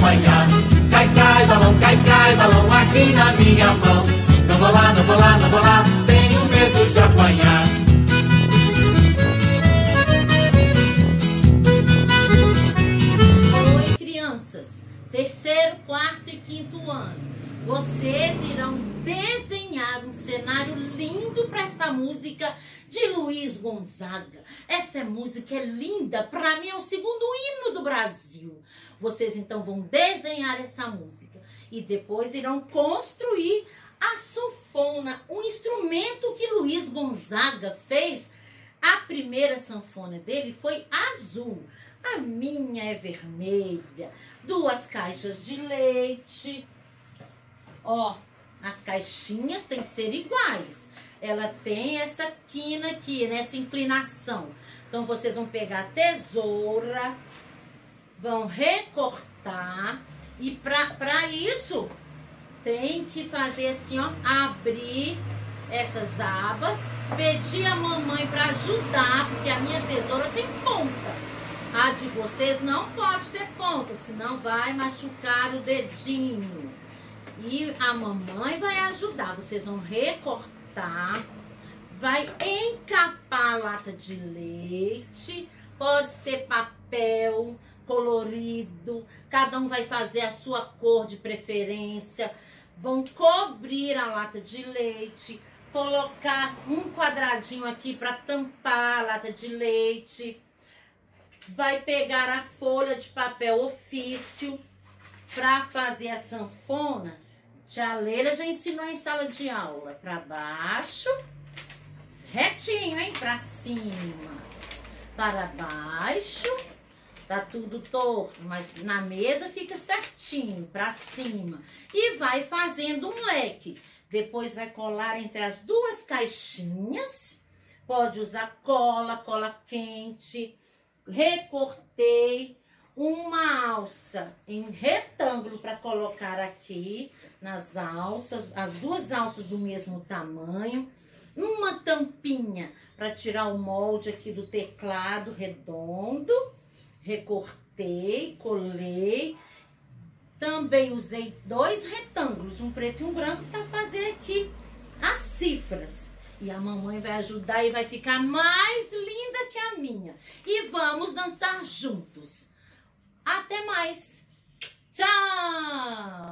apanhar. Cai, balão aqui na minha mão. Não vou lá, não vou lá, não vou lá, tenho medo de apanhar. Oi, crianças, terceiro, quarto e quinto ano. Vocês irão desenhar um cenário lindo para essa música de Luiz Gonzaga. Essa música é linda, para mim é o segundo hino do Brasil. Vocês então vão desenhar essa música e depois irão construir a sanfona, um instrumento que Luiz Gonzaga fez. A primeira sanfona dele foi azul, a minha é vermelha, 2 caixas de leite. Ó, as caixinhas têm que ser iguais. Ela tem essa quina aqui, né? Essa inclinação. Então, vocês vão pegar a tesoura, vão recortar. E pra isso, tem que fazer assim, ó. Abrir essas abas. Pedir a mamãe para ajudar, porque a minha tesoura tem ponta. A de vocês não pode ter ponta, senão vai machucar o dedinho. E a mamãe vai ajudar. Vocês vão recortar, vai encapar a lata de leite, pode ser papel colorido, cada um vai fazer a sua cor de preferência. Vão cobrir a lata de leite, colocar um quadradinho aqui para tampar a lata de leite. Vai pegar a folha de papel ofício para fazer a sanfona. Tia Leila já ensinou em sala de aula. Para baixo, retinho, hein? Para cima, para baixo. Tá tudo torto, mas na mesa fica certinho, para cima. E vai fazendo um leque. Depois vai colar entre as 2 caixinhas. Pode usar cola quente. Recortei uma alça em retângulo para colocar aqui nas alças, as 2 alças do mesmo tamanho, uma tampinha para tirar o molde aqui do teclado redondo, recortei, colei, também usei 2 retângulos, um preto e um branco, para fazer aqui as cifras. E a mamãe vai ajudar e vai ficar mais linda que a minha. E vamos dançar juntos. Até mais. Tchau!